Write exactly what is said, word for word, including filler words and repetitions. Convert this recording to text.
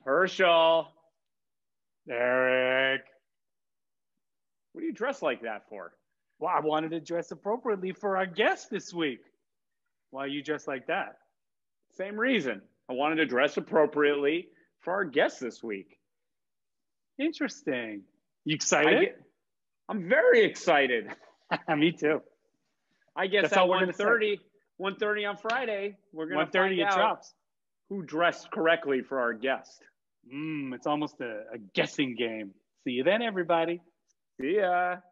Herschel. Eric. What are you dressed like that for? Well, I wanted to dress appropriately for our guest this week. Why are you dressed like that? Same reason. I wanted to dress appropriately for our guest this week. Interesting. You excited? Get, I'm very excited. Me too. I guess That's at all we're one thirty, one thirty on Friday, we're going to find it out drops. who dressed correctly for our guest. Mm, it's almost a, a guessing game. See you then, everybody. See ya.